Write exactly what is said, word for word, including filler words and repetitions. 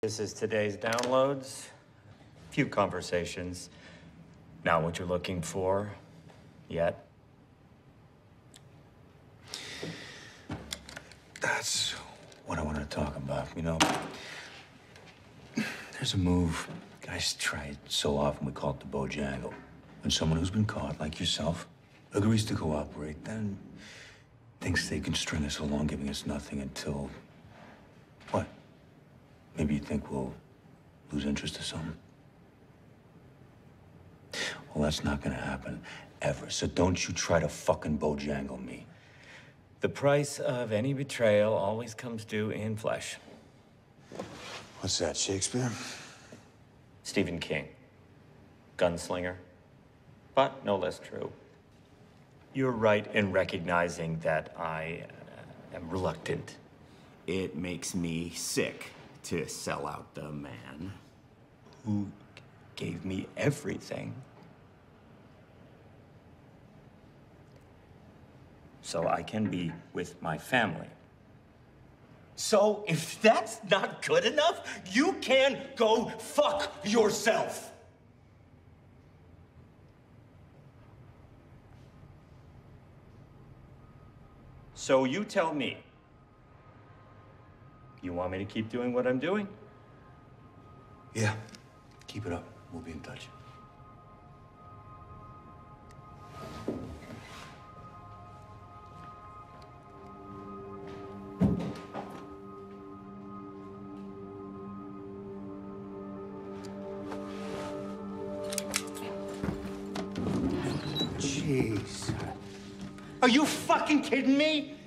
This is today's downloads. Few conversations. Not what you're looking for yet. That's what I want to talk about. You know, there's a move guys try it so often, we call it the Bojangle. When someone who's been caught, like yourself, agrees to cooperate, then thinks they can string us along, giving us nothing until... what? Maybe you think we'll lose interest or something? Well, that's not gonna happen, ever. So don't you try to fucking Bojangle me. The price of any betrayal always comes due in flesh. What's that, Shakespeare? Stephen King. Gunslinger. But no less true. You're right in recognizing that I uh, am reluctant. It makes me sick to sell out the man who gave me everything. So I can be with my family. So if that's not good enough, you can go fuck yourself. So you tell me, you want me to keep doing what I'm doing? Yeah, keep it up. We'll be in touch. Jeez. Are you fucking kidding me?